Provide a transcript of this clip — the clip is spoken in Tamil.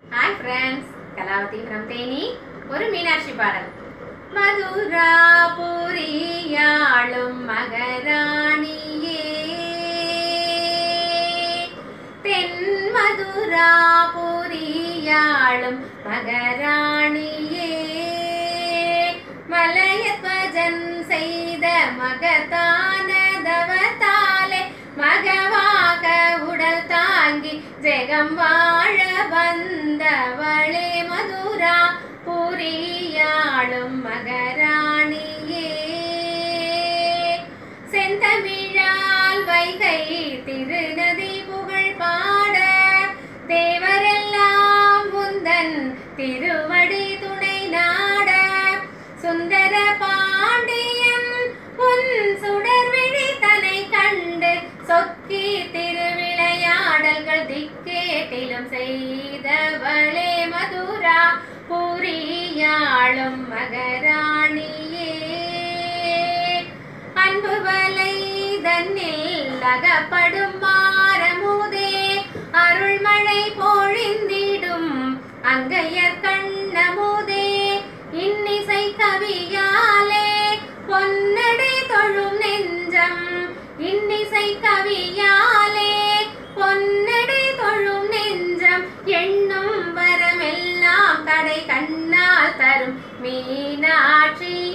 Hi friends, Kalavathi from Theni. ஒரு மீனாட்சி பாடல். மதுரா புரியாளும் மகராணியே, தென் மதுரா புரியாளும் மகராணியே, மலையத்வஜன் செய்த மகத்தான தவத்தாலே மகவாக உடல் தாங்கி ஜெகம் வாழ வந்தவளே மதுரா புரியாளும் மகராணியே. செந்தமிழால் வைகை திருநதி புகழ் பாட தேவரெல்லாம் உந்தன் திருவடி துணை நாட, சுந்தர பாண்டியன் உன் சுடர்விழி தனை கண்டு சொக்கி திருவிளையாடல்கள் திக்கேட்டிலும் செய்தவளே மதுரா புரியாளும் மகராணியே. அன்பு வலை தன்னில் அகப்படும் மாறமுதே, அருள்மழை பொழிந்திடும் அங்கையர் கண்ணமுதே, இன்னிசை கவியாலே பொன்னடை தொழும் நெஞ்சம், இன்னிசை கவியாலே பொன்னடை தொழும் நெஞ்சம், எண்ணும் வரமெல்லாம் கடை கண்ணால் தரும் மீனாட்சி